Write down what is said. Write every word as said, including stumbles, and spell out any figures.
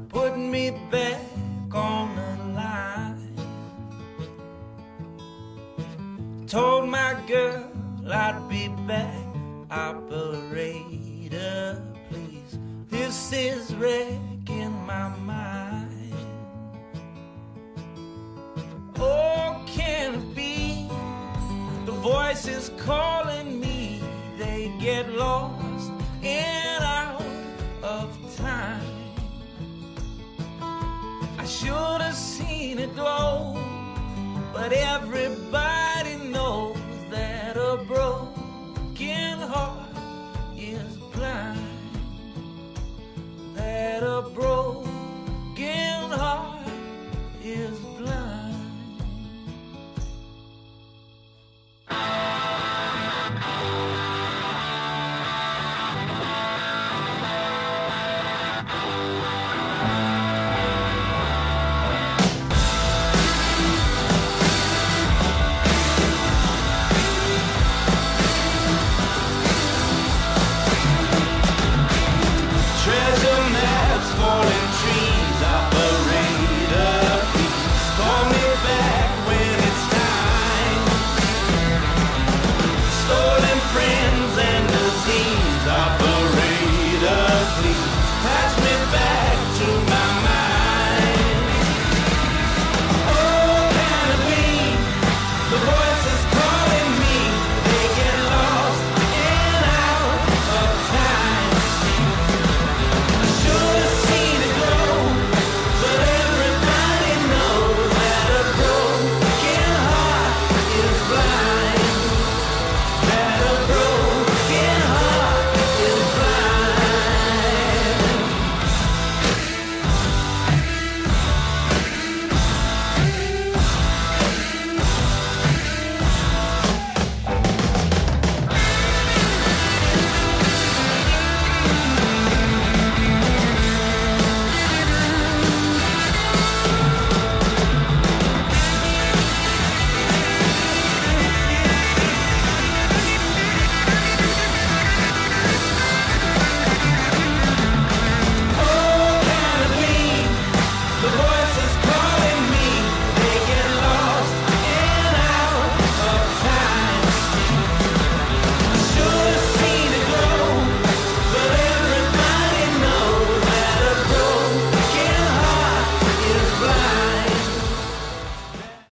put me back on the line. Told my girl I'd be back. Operator, please, this is wrecking my mind. Oh, can it be the voices calling me? They get lost and out of time. I should have seen it glow, but everybody